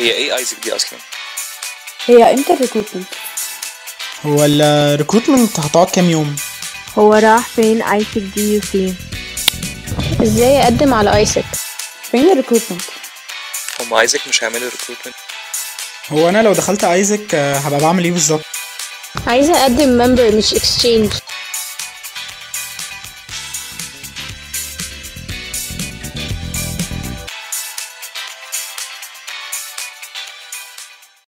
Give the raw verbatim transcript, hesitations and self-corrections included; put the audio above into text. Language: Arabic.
هي ايه ايزك دي اصلا؟ هي امتى الريكروتمنت؟ هو الريكروتمنت هتقعد كام يوم؟ هو راح فين ايسك دي يو سي؟ ازاي اقدم على ايسك؟ فين الريكروتمنت؟ هم ايزك مش هيعملوا ريكروتمنت؟ هو انا لو دخلت ايزك هبقى بعمل ايه بالظبط؟ عايزه اقدم ممبر مش اكسشينج.